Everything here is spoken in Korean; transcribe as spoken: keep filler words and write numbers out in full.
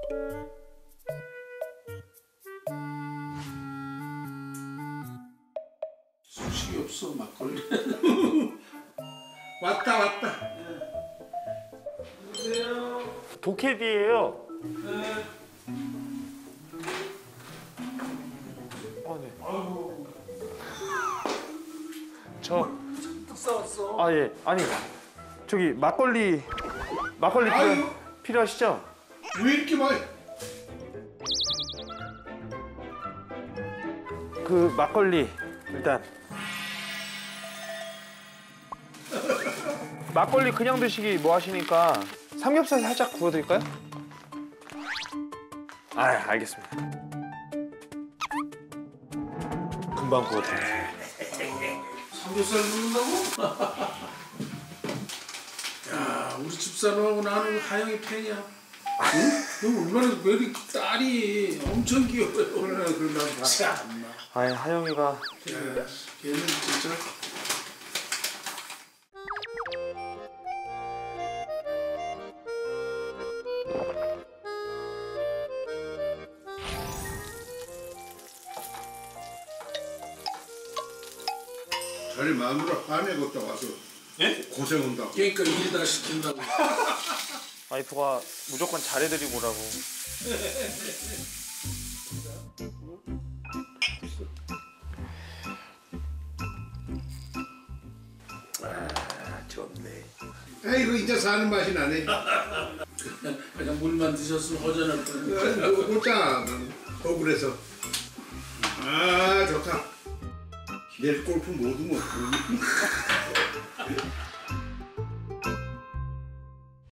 소식이 없어 막걸리. 왔다 왔다. 안녕하세요. 도캐디예요. 네. 아 네. 아이고. 저. 잔뜩 싸웠어. 아 예. 아니 저기 막걸리 막걸리 필요, 필요하시죠? 왜 이렇게 많이? 그 막걸리 일단 막걸리 그냥 드시기 뭐 하시니까 삼겹살 살짝 구워드릴까요? 아 알겠습니다. 금방 구워드릴게요. 삼겹살 굽는다고? 야, 우리 집사람하고 나는 하영이 팬이야. 응? 너 얼마나 왜 이렇게 딸이 엄청 귀여워요. 그래, 그러나 참나. 아예 하영이가 야, 걔는 진짜. 자네 마누라 화내 걷다 와서 예? 고생한다고. 그러니까 일다 시킨다고. 와이프가 무조건 잘해드리고 오라고. 아, 좋네. 에이구 이제 사는 맛이 나네. 그냥 물만 드셨으면 허전할 뻔했네. 못자 억울해서. 아 좋다. 내일 골프 모두 못.